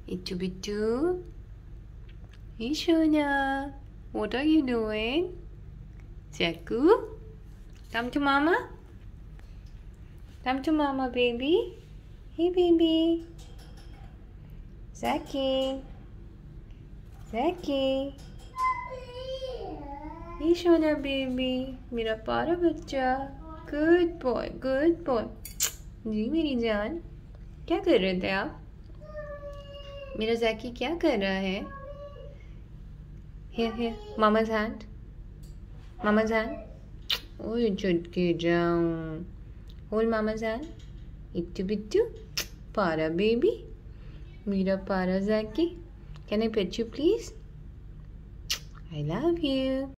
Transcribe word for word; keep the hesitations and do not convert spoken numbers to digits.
Itu bitu. Hey Shona, what are you doing? Zaku, come to mama. Come to mama, baby. Hey baby. Zaki. Zaki. Hey Shona baby, मेरा प्यारा बच्चा. Good boy, good boy. जी मेरी जान, क्या कर रहे थे आप? मेरा ज़ैकी क्या कर रहा है? Here, here, mama's hand. Mama's hand. ओए चुटके जाऊं. Hold mama's hand. इट्टू बिट्टू. पारा baby. मेरा पारा ज़ैकी. Can I pet you please? I love you.